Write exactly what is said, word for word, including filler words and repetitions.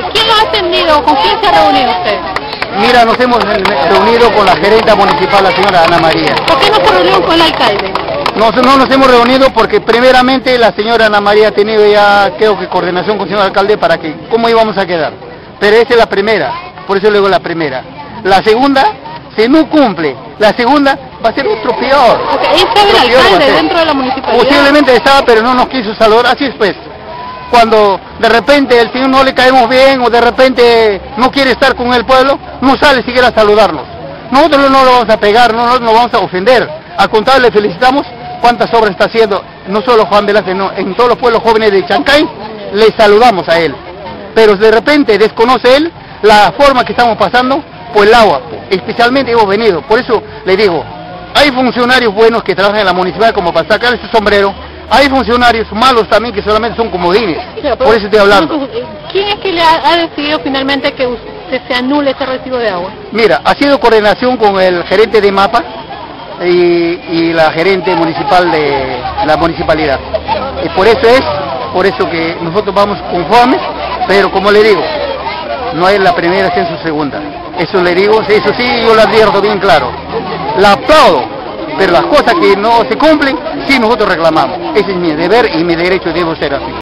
¿Quién lo ha atendido? ¿Con quién se ha reunido usted? Mira, nos hemos reunido con la gerenta municipal, la señora Ana María. ¿Por qué no se reunió con el alcalde? Nos, no nos hemos reunido porque primeramente la señora Ana María ha tenido ya, creo que coordinación con el señor alcalde para que, cómo íbamos a quedar. Pero esa es la primera, por eso le digo la primera. La segunda, si no cumple, la segunda va a ser otro peor. O sea, ¿estaba el alcalde dentro de la municipalidad? Posiblemente estaba, pero no nos quiso saludar, así es pues. Cuando de repente el señor no le caemos bien o de repente no quiere estar con el pueblo, no sale siquiera a saludarnos. Nosotros no lo vamos a pegar, no nos vamos a ofender. Al contrario, le felicitamos cuántas obras está haciendo, no solo Juan Velázquez, no, en todos los pueblos jóvenes de Chancay, le saludamos a él. Pero de repente desconoce él la forma que estamos pasando por el agua, especialmente hemos venido. Por eso le digo, hay funcionarios buenos que trabajan en la municipalidad como para sacar este sombrero. Hay funcionarios malos también que solamente son comodines, pero, por eso estoy hablando. ¿Quién es que le ha, ha decidido finalmente que usted se anule ese recibo de agua? Mira, ha sido coordinación con el gerente de MAPA y, y la gerente municipal de la municipalidad. Y por eso es, por eso que nosotros vamos conformes, pero como le digo, no es la primera, es en su segunda. Eso le digo, eso sí, yo lo advierto bien claro. La aplaudo. Pero las cosas que no se cumplen, sí nosotros reclamamos. Ese es mi deber y mi derecho, debo ser así.